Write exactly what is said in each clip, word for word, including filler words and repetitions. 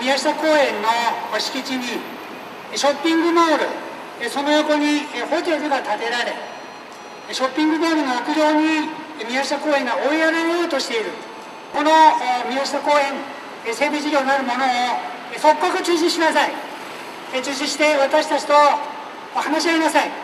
宮下公園の敷地にショッピングモール、その横にホテルが建てられ、ショッピングモールの屋上に宮下公園が追いやられようとしている。この宮下公園整備事業なるものを即刻中止しなさい。中止して私たちと話し合いなさい。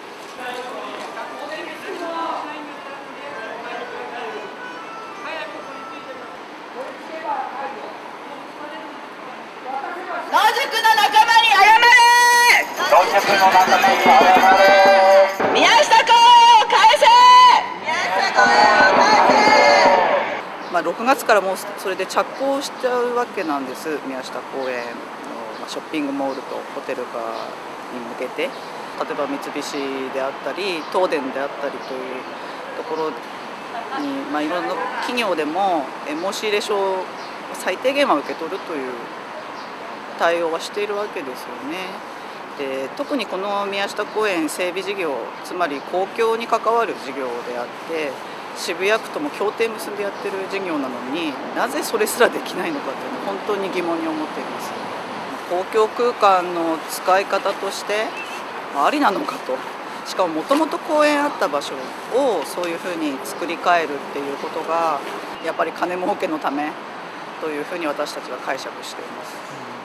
野宿の仲間に謝れ。 野宿の仲間に謝れ。 宮下公園を返せ。宮下公園を返せ。 まあろくがつからもうそれで着工しちゃうわけなんです。宮下公園のショッピングモールとホテルがに向けて、例えば三菱であったり東電であったりというところに、まあ、いろんな企業でも申し入れ書を最低限は受け取るという対応はしているわけですよね。で、特にこの宮下公園整備事業、つまり公共に関わる事業であって、渋谷区とも協定結んでやってる事業なのになぜそれすらできないのかというのは本当に疑問に思っています。公共空間の使い方としてありなのかと、しかももともと公園あった場所をそういうふうに作り変えるっていうことがやっぱり金儲けのためというふうに私たちは解釈しています。